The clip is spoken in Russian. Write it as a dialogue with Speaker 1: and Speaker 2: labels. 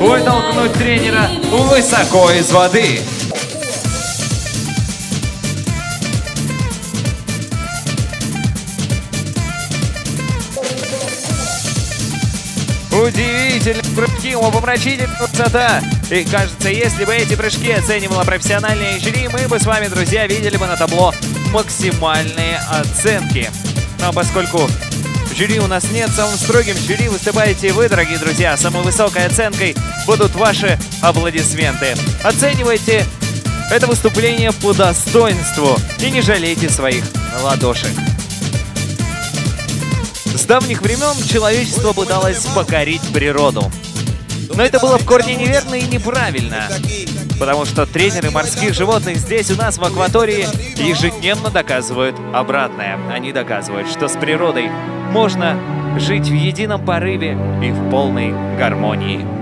Speaker 1: вытолкнуть тренера высоко из воды. Удивительные прыжки, умопомрачительная высота. И кажется, если бы эти прыжки оценивало профессиональное жюри, мы бы с вами, друзья, видели бы на табло максимальные оценки. Но поскольку жюри у нас нет, самым строгим жюри выступаете вы, дорогие друзья. Самой высокой оценкой будут ваши аплодисменты. Оценивайте это выступление по достоинству и не жалейте своих ладошек. С давних времен человечество пыталось покорить природу. Но это было в корне неверно и неправильно. Потому что тренеры морских животных здесь у нас в акватории ежедневно доказывают обратное. Они доказывают, что с природой можно жить в едином порыве и в полной гармонии.